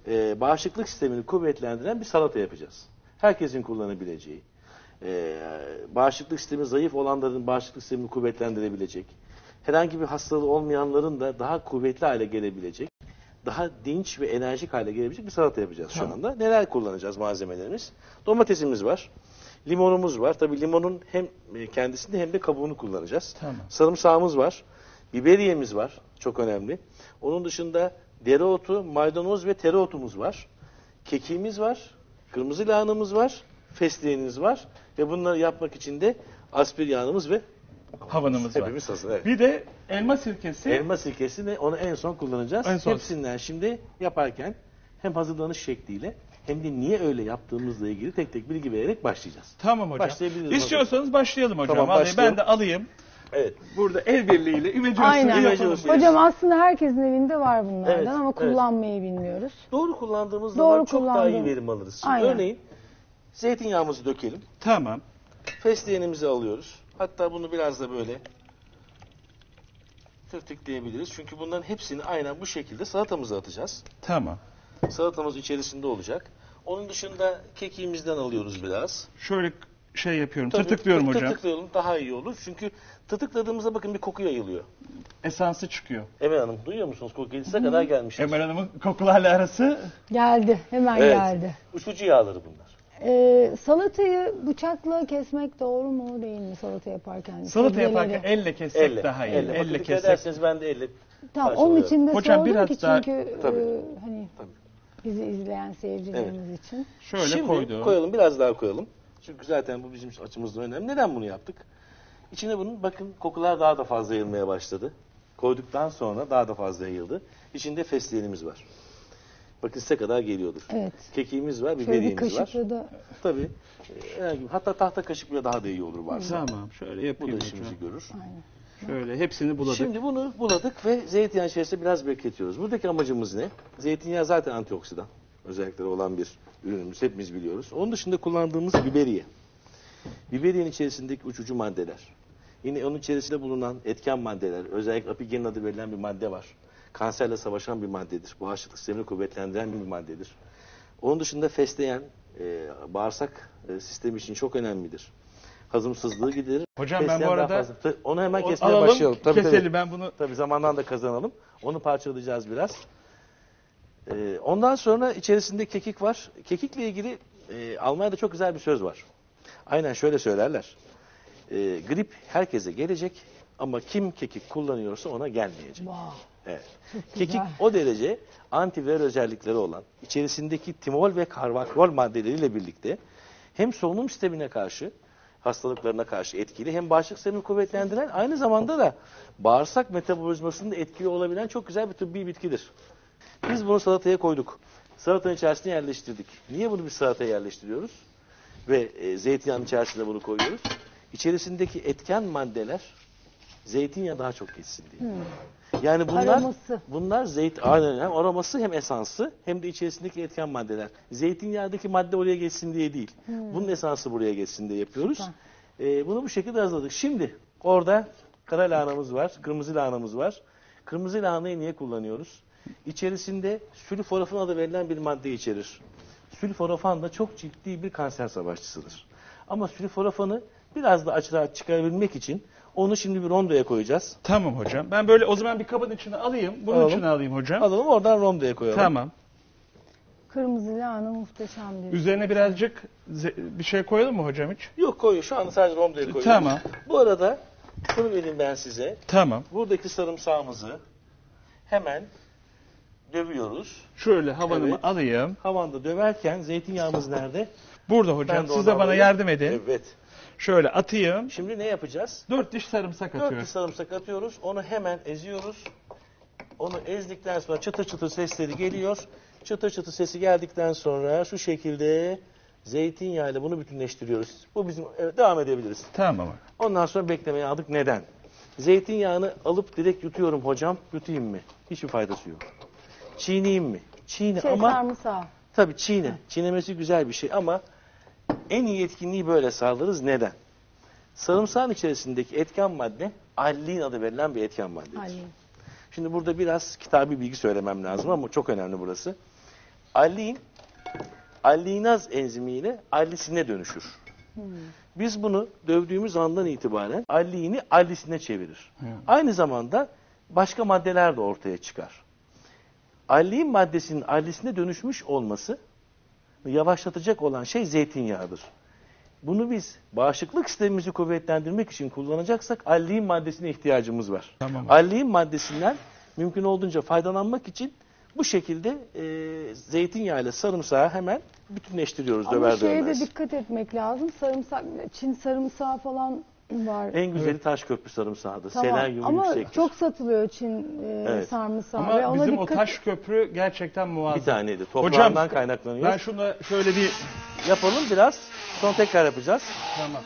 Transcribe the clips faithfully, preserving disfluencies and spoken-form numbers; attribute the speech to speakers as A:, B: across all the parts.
A: e, bağışıklık sistemini kuvvetlendiren bir salata yapacağız. Herkesin kullanabileceği, e, bağışıklık sistemi zayıf olanların bağışıklık sistemini kuvvetlendirebilecek, herhangi bir hastalığı olmayanların da daha kuvvetli hale gelebilecek, daha dinç ve enerjik hale gelebilecek bir salata yapacağız şu anda. Neler kullanacağız malzemelerimiz? Domatesimiz var, limonumuz var. Tabii limonun hem kendisini hem de kabuğunu kullanacağız. Tamam. Sarımsağımız var, biberiyemiz var, çok önemli. Onun dışında dereotu, maydanoz ve tereotumuz var. Kekiğimiz var, kırmızı lahanamız var, fesleğenimiz var ve bunları yapmak için de aspir yağımız ve
B: havanımız var.
A: Hepimiz hazır, evet.
B: Bir de elma sirkesi.
A: Elma sirkesini onu en son kullanacağız. En son. Hepsinden şimdi yaparken hem hazırlanış şekliyle hem de niye öyle yaptığımızla ilgili tek tek bilgi vererek başlayacağız.
B: Tamam hocam. İstiyorsanız hocam. Başlayalım hocam.
A: Tamam,
B: Vallahi ben de alayım. Evet. Burada el birliğiyle ümece
C: usulü. Hocam aslında herkesin evinde var bunlardan, evet, ama kullanmayı evet. bilmiyoruz.
A: Doğru kullandığımız Doğru zaman çok daha iyi verim alırız. Şimdi örneğin zeytinyağımızı dökelim.
B: Tamam.
A: Fesleğenimizi alıyoruz. Hatta bunu biraz da böyle tırtıklayabiliriz. Çünkü bunların hepsini aynen bu şekilde salatamıza atacağız.
B: Tamam.
A: Salatamız içerisinde olacak. Onun dışında kekiğimizden alıyoruz biraz.
B: Şöyle şey yapıyorum, Tabii, tırtıklıyorum hocam.
A: Tırtıklayalım, daha iyi olur. Çünkü tırtıkladığımızda bakın bir koku yayılıyor.
B: Esansı çıkıyor.
A: Emel Hanım duyuyor musunuz? Koku size kadar gelmiş.
B: Emel Hanım'ın kokularla arası
C: geldi, hemen
A: evet.
C: geldi.
A: Uçucu yağları bunlar.
C: Ee, salatayı bıçakla kesmek doğru mu değil mi salata yaparken?
B: Salata Sebzeleri. yaparken elle kesmek elle, daha iyi.
A: Elle, elle kesmek. Ederseniz ben de elle.
C: Tamam, onun için de
B: hocam,
C: sordum
B: biraz
C: ki
B: daha...
C: çünkü
A: Tabii.
C: e, hani Tabii. bizi izleyen seyircilerimiz evet. için.
B: Şöyle
A: Şimdi
B: koydum.
A: koyalım, biraz daha koyalım. Çünkü zaten bu bizim açımızda önemli. Neden bunu yaptık? İçine bunun bakın kokular daha da fazla yayılmaya başladı. Koyduktan sonra daha da fazla yayıldı. İçinde fesleğenimiz var. Bakın size kadar geliyordur.
C: Evet.
A: Kekiğimiz var, biberiyemiz var.
C: Da...
A: Tabii. Herhangi, hatta tahta kaşık bile daha da iyi olur varsa.
B: Tamam, şöyle yapayım.
A: Bu da işimizi görür.
C: Aynen.
B: Şöyle hepsini buladık.
A: Şimdi bunu buladık ve zeytinyağı içerisinde biraz bekletiyoruz. Buradaki amacımız ne? Zeytinyağı zaten antioksidan özellikleri olan bir ürünümüz. Hepimiz biliyoruz. Onun dışında kullandığımız biberiye. Biberiyenin içerisindeki uçucu maddeler. Yine onun içerisinde bulunan etken maddeler. Özellikle apigenin adı verilen bir madde var. Kanserle savaşan bir maddedir. Bağışıklık sistemini kuvvetlendiren bir maddedir. Onun dışında fesleğen e, bağırsak e, sistemi için çok önemlidir. Hazımsızlığı giderir.
B: Hocam fesleğen ben bu arada
A: onu hemen kesmeye
B: alalım,
A: başlayalım. Tabii,
B: keselim
A: tabii.
B: ben bunu.
A: Tabii zamandan da kazanalım. Onu parçalayacağız biraz. E, ondan sonra içerisinde kekik var. Kekikle ilgili e, Almanya'da çok güzel bir söz var. Aynen şöyle söylerler. E, grip herkese gelecek ama kim kekik kullanıyorsa ona gelmeyecek.
C: Wow.
A: Evet. Kekik o derece antiviral özellikleri olan, içerisindeki timol ve karvakrol maddeleriyle birlikte hem solunum sistemine karşı, hastalıklarına karşı etkili, hem bağışıklık sistemini kuvvetlendiren, aynı zamanda da bağırsak metabolizmasında etkili olabilen çok güzel bir tıbbi bitkidir. Biz bunu salataya koyduk. Salatanın içerisine yerleştirdik. Niye bunu bir salataya yerleştiriyoruz? Ve e, zeytinyağının içerisine bunu koyuyoruz. İçerisindeki etken maddeler zeytinyağı daha çok geçsin diye. Hmm. Yani bunlar
C: aroması.
A: bunlar zeyt aynen hem aroması hem esansı hem de içerisindeki etken maddeler. Zeytinyağındaki madde oraya geçsin diye değil. Hmm. Bunun esansı buraya geçsin diye yapıyoruz. Ee, bunu bu şekilde hazırladık. Şimdi orada kara lahanamız var, kırmızı lahanamız var. Kırmızı lahanayı niye kullanıyoruz? İçerisinde sülforafan adı verilen bir madde içerir. Sülforafan da çok ciddi bir kanser savaşçısıdır. Ama sülforafanı biraz da açığa çıkarabilmek için onu şimdi bir rondoya koyacağız.
B: Tamam hocam. Ben böyle o zaman bir kabın içine alayım. Bunun alalım. içine alayım hocam.
A: Alalım, oradan rondoya koyalım.
B: Tamam.
C: Kırmızı lahana muhteşem bir.
B: Üzerine birazcık bir şey koyalım mı hocam hiç?
A: Yok, koyuyor. Şu anda sadece rondoya koyuyoruz.
B: Tamam.
A: Bu arada şunu vereyim ben size.
B: Tamam.
A: Buradaki sarımsağımızı hemen dövüyoruz.
B: Şöyle havanımı
A: evet.
B: alayım.
A: Havanda döverken zeytinyağımız nerede?
B: Burada hocam. Siz de bana alayım. yardım edin.
A: Evet.
B: Şöyle atayım.
A: Şimdi ne yapacağız?
B: Dört diş sarımsak atıyoruz.
A: Dört diş sarımsak atıyoruz. Onu hemen eziyoruz. Onu ezdikten sonra çıtır çıtır sesleri geliyor. Çıtır çıtır sesi geldikten sonra şu şekilde zeytinyağıyla bunu bütünleştiriyoruz. Bu bizim, evet, devam edebiliriz.
B: Tamam.
A: Ondan sonra beklemeye aldık. Neden? Zeytinyağını alıp direkt yutuyorum hocam. Yutayım mı? Hiçbir faydası yok. Çiğneyim mi? Çiğne
C: şey,
A: ama...
C: sarımsağı.
A: Tabii çiğne. Hı. Çiğnemesi güzel bir şey ama en iyi etkinliği böyle sağlarız. Neden? Sarımsağın içerisindeki etken madde allin adı verilen bir etken maddedir. Allin. Şimdi burada biraz kitabi bilgi söylemem lazım ama çok önemli burası. Alliin, alliinaz enzimiyle allisine dönüşür.
C: Hmm.
A: Biz bunu dövdüğümüz andan itibaren alliini allisine çevirir.
B: Hmm.
A: Aynı zamanda başka maddeler de ortaya çıkar. Alliin maddesinin allisine dönüşmüş olması yavaşlatacak olan şey zeytinyağıdır. Bunu biz bağışıklık sistemimizi kuvvetlendirmek için kullanacaksak alliin maddesine ihtiyacımız var.
B: Tamam.
A: Alliin maddesinden mümkün olduğunca faydalanmak için bu şekilde e, zeytinyağı ile sarımsağı hemen bütünleştiriyoruz
C: Ama
A: döver
C: şeye de
A: dövmez.
C: dikkat etmek lazım. Sarımsak, Çin sarımsağı falan var.
A: En güzeli Taşköprü sarımsağıdır.
C: Tamam.
A: Selenyumu
C: Ama
A: yüksektir.
C: çok satılıyor Çin e,
A: Evet.
C: sarımsağı.
B: Ama
C: ve ona
B: bizim o
C: dikkat...
B: taş köprü gerçekten muazzam.
A: Bir taneydi.
B: Hocam
A: Toprağından kaynaklanıyor.
B: ben şunu şöyle bir
A: Yapalım biraz. Sonra tekrar yapacağız.
B: tamam.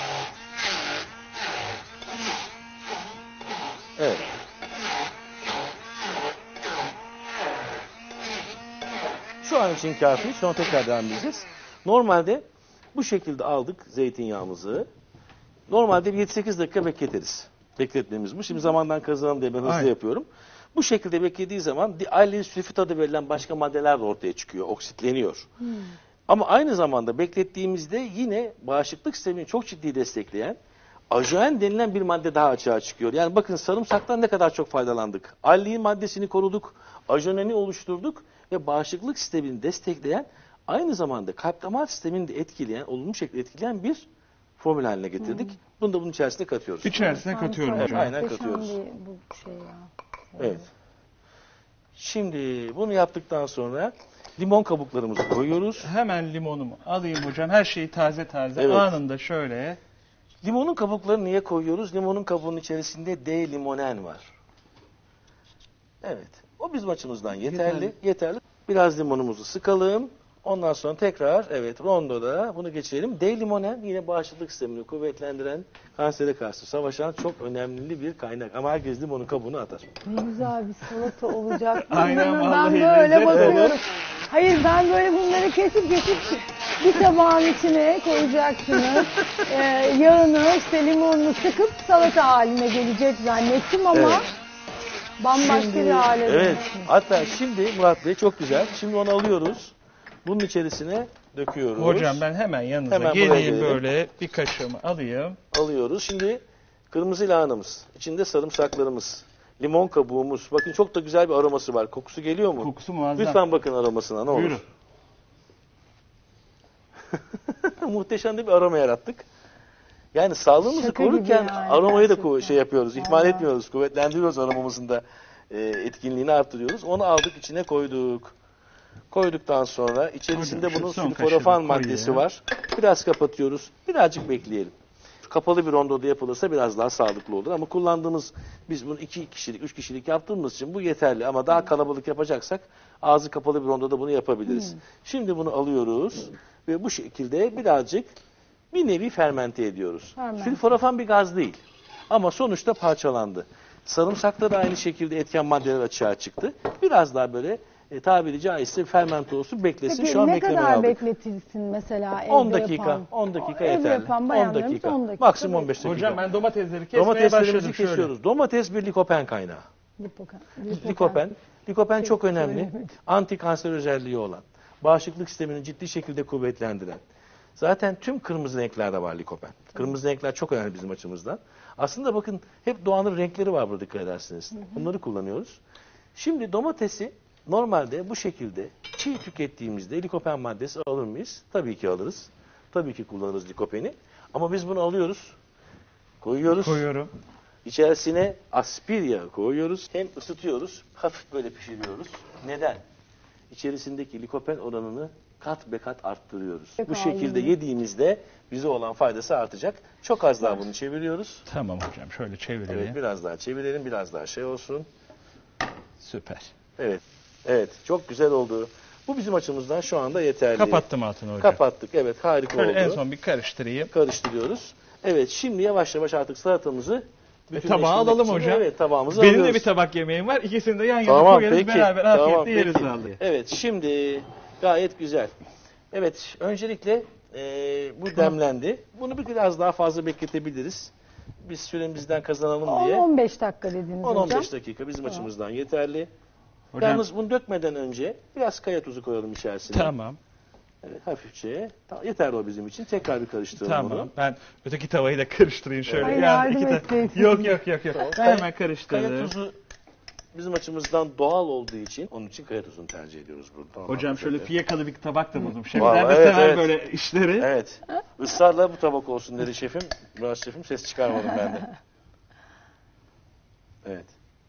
A: Evet. Şu an için kafi. Sonra tekrar devam edeceğiz. Normalde bu şekilde aldık zeytinyağımızı. Normalde bir yedi sekiz dakika bekletiriz. Bekletmemiz bu. Şimdi zamandan kazanalım diye ben hızlı
B: Aynen.
A: yapıyorum. Bu şekilde beklediği zaman alliin sülfit adı verilen başka maddeler de ortaya çıkıyor. Oksitleniyor.
C: Hmm.
A: Ama aynı zamanda beklettiğimizde yine bağışıklık sistemini çok ciddi destekleyen ajoen denilen bir madde daha açığa çıkıyor. Yani bakın sarımsaktan ne kadar çok faydalandık. Alliin maddesini koruduk, ajoneni oluşturduk ve bağışıklık sistemini destekleyen aynı zamanda kalp damar sistemini de etkileyen, olumlu şekilde etkileyen bir formül haline getirdik. Bunu da bunun içerisine katıyoruz.
B: İçerisine katıyorum
C: Sarımsak
B: hocam.
A: Aynen
C: muhteşem
A: katıyoruz.
C: bir bu şey ya.
A: Evet. Şimdi bunu yaptıktan sonra limon kabuklarımızı koyuyoruz.
B: Hemen limonumu alayım hocam. Her şeyi taze taze
A: Evet.
B: anında şöyle.
A: Limonun kabuklarını niye koyuyoruz? Limonun kabuğunun içerisinde D-limonen var. Evet. O bizim açımızdan yeterli.
B: Yeterli.
A: Yeterli. Biraz limonumuzu sıkalım. Ondan sonra tekrar evet rondoda bunu geçirelim. D-limonen yine bağışıklık sistemini kuvvetlendiren, kansere karşı savaşan çok önemli bir kaynak. Ama herkes limonun kabuğunu atar.
C: Ne güzel bir salata olacak.
B: Aynen,
C: Bunları ben
B: vallahi
C: böyle
B: lezzet
C: bakıyorum.
A: olur.
C: Hayır ben böyle bunları kesip kesip bir tabağın içine koyacaksınız. Ee, yağını işte limonunu sıkıp salata haline gelecek zannettim ama
A: Evet.
C: bambaşka bir hale
A: evet.
C: dönüşmüş.
A: Hatta şimdi Murat Bey çok güzel. Şimdi onu alıyoruz. Bunun içerisine döküyoruz.
B: Hocam ben hemen yanınıza
A: Hemen buraya
B: geleyim
A: gelelim.
B: böyle bir kaşığımı alayım.
A: Alıyoruz. Şimdi kırmızı lahanamız, içinde sarımsaklarımız, limon kabuğumuz. Bakın çok da güzel bir aroması var. Kokusu geliyor mu?
B: Kokusu muazzam.
A: Lütfen bakın aromasına ne olur.
B: Buyurun.
A: Muhteşem de bir aroma yarattık. Yani sağlığımızı
C: Şaka gibi
A: korurken
C: yani,
A: aromayı da
C: gerçekten.
A: ku- şey yapıyoruz, ihmal
C: Vallahi.
A: etmiyoruz, kuvvetlendiriyoruz aromamızın da e, etkinliğini artırıyoruz. Onu aldık içine koyduk. Koyduktan sonra içerisinde
B: Hocam, şu
A: bunun
B: son
A: sülforafan
B: kaşığı
A: maddesi
B: koyayım.
A: var. Biraz kapatıyoruz. Birazcık bekleyelim. Kapalı bir rondoda yapılırsa biraz daha sağlıklı olur ama kullandığımız biz bunu iki kişilik, üç kişilik yaptığımız için bu yeterli ama daha kalabalık yapacaksak ağzı kapalı bir rondoda bunu yapabiliriz. Şimdi bunu alıyoruz ve bu şekilde birazcık bir nevi fermente ediyoruz.
C: Fermente.
A: Sülforafan bir gaz değil ama sonuçta parçalandı. Sarımsakta da aynı şekilde etken maddeler açığa çıktı. Biraz daha böyle e, tabiri caizse fermente olsun beklesin.
C: Peki
A: Şu an
C: ne
A: beklemeye
C: kadar
A: aldık.
C: bekletilsin mesela evde
A: on dakika,
C: yapan?
A: on dakika
C: Evde
A: yeterli.
C: yapan
A: on
C: bayanlarımız
A: dakika.
C: on dakika.
A: Maksimum on beş dakika.
B: Hocam ben domatesleri kesmeye
A: Domateslerimizi
B: başladım şöyle.
A: kesiyoruz. Domates bir likopen kaynağı.
C: Lipoken.
A: Likopen. Likopen çok
C: Peki,
A: önemli.
C: söylemedim.
A: Anti kanser özelliği olan, bağışıklık sistemini ciddi şekilde kuvvetlendiren. Zaten tüm kırmızı renklerde var likopen. Kırmızı renkler çok önemli bizim açımızdan. Aslında bakın hep doğanın renkleri var burada dikkat edersiniz. Bunları kullanıyoruz. Şimdi domatesi normalde bu şekilde çiğ tükettiğimizde likopen maddesi alır mıyız? Tabii ki alırız. Tabii ki kullanırız likopeni. Ama biz bunu alıyoruz, koyuyoruz.
B: Koyuyorum.
A: İçerisine aspir yağı koyuyoruz. Hem ısıtıyoruz, hafif böyle pişiriyoruz. Neden? İçerisindeki likopen oranını kat be kat arttırıyoruz.
C: Peki,
A: Bu şekilde
C: aldım.
A: yediğimizde bize olan faydası artacak. Çok az daha bunu çeviriyoruz.
B: Tamam hocam şöyle çevirelim.
A: Evet, biraz daha çevirelim, biraz daha şey olsun.
B: Süper.
A: Evet, evet, çok güzel oldu. Bu bizim açımızdan şu anda yeterli.
B: Kapattım altını hocam.
A: Kapattık, evet, harika
B: Şöyle
A: oldu.
B: en son bir karıştırayım.
A: Karıştırıyoruz. Evet, şimdi yavaş yavaş artık salatamızı
B: E,
A: bütünleştirmek
B: tabağa alalım
A: için-
B: hocam.
A: Evet, tabağımızı
B: Benim
A: alıyoruz.
B: de bir tabak yemeğim var. İkisini de yan yana
A: Tamam,
B: koyarız
A: peki.
B: beraber afiyetle
A: Tamam,
B: yeriz
A: peki.
B: vallahi.
A: Evet, şimdi gayet güzel. Evet, öncelikle e, bu demlendi. Bunu bir biraz daha fazla bekletebiliriz. Biz süremizden kazanalım
C: on
A: diye.
C: on beş dakika dediniz
A: on on
C: hocam.
A: beş dakika bizim açımızdan yeterli.
B: Hocam-
A: Yalnız bunu dökmeden önce biraz kaya tuzu koyalım içerisine.
B: Tamam.
A: Evet, hafifçe. Tamam, yeterli o bizim için. Tekrar bir karıştıralım
B: Tamam.
A: bunu.
B: Ben öteki tavayı da karıştırayım şöyle.
C: Hayır,
B: Yani
C: yardım
B: iki ta-
C: etseydin.
B: Yok yok yok yok. Ben
A: Kaya-
B: hemen karıştırdım.
A: Kaya tuzu bizim açımızdan doğal olduğu için onun için kaya tuzunu tercih ediyoruz burada. Tamam,
B: Hocam şöyle
A: evet.
B: fiyakalı bir tabak da buldum. Şefler
A: Vallahi
B: de
A: evet,
B: sever
A: evet.
B: böyle işleri.
A: Evet. Israrla bu tabak olsun dedi şefim. Murat şefim ses çıkarmadım ben de. Evet.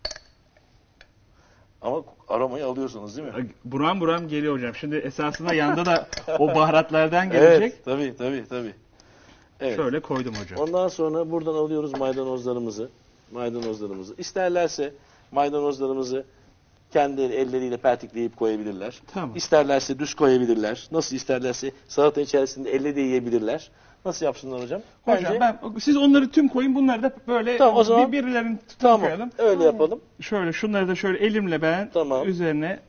A: Ama aromayı alıyorsunuz değil mi?
B: Buram buram geliyor hocam. Şimdi esasında yanda da o baharatlardan gelecek.
A: Evet. Tabii tabii tabii. Evet.
B: Şöyle koydum hocam.
A: Ondan sonra buradan alıyoruz maydanozlarımızı. Maydanozlarımızı. İsterlerse maydanozlarımızı kendi elleriyle pertikleyip koyabilirler.
B: Tamam.
A: İsterlerse düz koyabilirler. Nasıl isterlerse salata içerisinde elle de yiyebilirler. Nasıl yapsınlar hocam?
B: Hocam
A: Bence-
B: ben siz onları tüm koyun, bunları da böyle
A: Tamam, o zaman-
B: birbirlerini tüm
A: Tamam.
B: koyalım.
A: Öyle yapalım.
B: Şöyle şunları da şöyle elimle ben
A: Tamam.
B: üzerine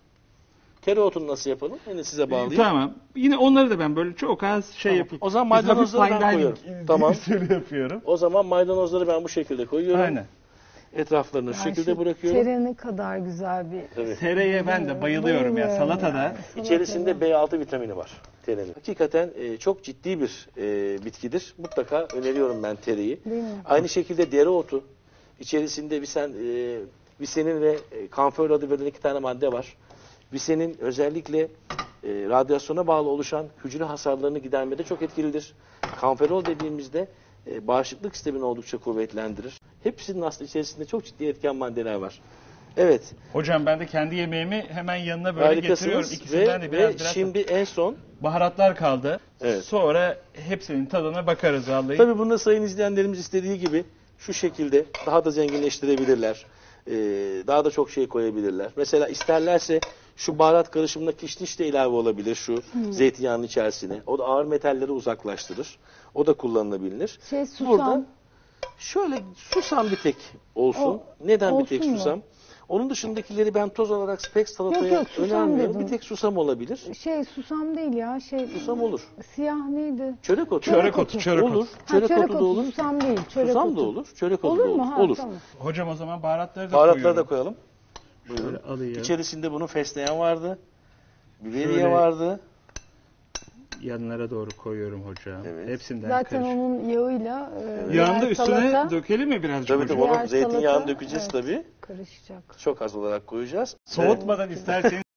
A: Tereotunu nasıl yapalım? Yine size bağlayayım.
B: Tamam. Yine onları da ben böyle çok az şey
A: Tamam.
B: yapayım.
A: O zaman
B: Biz hafif
A: maydanozları ben
B: fine dining
A: koyuyorum. Tamam.
B: usulü yapıyorum.
A: O zaman maydanozları ben bu şekilde koyuyorum.
B: Aynen.
A: Etraflarını şu
C: Yani
A: şekilde
C: şu
A: bırakıyorum.
C: Tere ne kadar güzel bir...
A: Evet.
B: Tereye ben de bayılıyorum ya
C: Bayılıyorum
B: salatada.
C: yani.
A: İçerisinde B altı vitamini var terenin. Hakikaten e, çok ciddi bir e, bitkidir. Mutlaka öneriyorum ben tereyi.
C: Değil mi?
A: Aynı şekilde dereotu. İçerisinde visen, e, visenin ve e, kamfer adı verilen iki tane madde var. Visenin özellikle e, radyasyona bağlı oluşan hücre hasarlarını gidermede çok etkilidir. Kamferol dediğimizde e, bağışıklık sistemini oldukça kuvvetlendirir. Hepsinin aslında içerisinde çok ciddi etken maddeler var. Evet.
B: Hocam ben de kendi yemeğimi hemen yanına böyle getiriyorum.
A: Harikasınız
B: İkisinden
A: ve,
B: de biraz
A: ve
B: biraz
A: şimdi en son
B: baharatlar kaldı.
A: Evet.
B: Sonra hepsinin tadına bakarız vallahi.
A: tabii bunu da sayın izleyenlerimiz istediği gibi şu şekilde daha da zenginleştirebilirler. Ee, daha da çok şey koyabilirler. Mesela isterlerse şu baharat karışımına kişniş de ilave olabilir şu zeytinyağının içerisine. O da ağır metalleri uzaklaştırır. O da kullanılabilir.
C: Şey susam.
A: Burada şöyle susam bir tek olsun.
C: O-
A: Neden bir tek
C: olsun mu?
A: susam? Onun dışındakileri ben toz olarak pek salataya
C: Yok, yok, susam
A: önermiyorum.
C: dedim.
A: Bir tek susam olabilir.
C: Şey susam değil ya. Şey,
A: Susam olur.
C: Siyah neydi?
A: Çörek otu.
B: Çörek otu, çörek otu.
A: olur.
C: Ha,
A: Çörek,
C: çörek
A: otu da
C: otu,
A: olur.
C: susam değil. Çörek
A: Susam
C: otu.
A: da olur. Çörek otu
C: Olur
A: da olur.
C: mu? Ha,
A: olur.
C: Tamam.
B: Hocam o zaman baharatları da
A: Baharatları
B: koyuyorum.
A: da koyalım.
B: Şöyle
A: Buyurun.
B: alayım.
A: İçerisinde bunun fesleğen vardı. Biberiye
B: Şöyle-
A: vardı.
B: Yanlara doğru koyuyorum hocam.
A: Evet.
B: Hepsinden
C: Zaten
B: karış.
C: onun yağıyla e,
B: Yağını da
C: diğer
B: üstüne
C: salata
B: dökelim mi birazcık
A: Tabii
B: hocam?
A: tabii
C: Diğer
A: onun zeytinyağını
C: salata,
A: dökeceğiz
C: evet.
A: tabii.
C: karışacak.
A: Çok az olarak koyacağız. Evet.
B: Soğutmadan isterseniz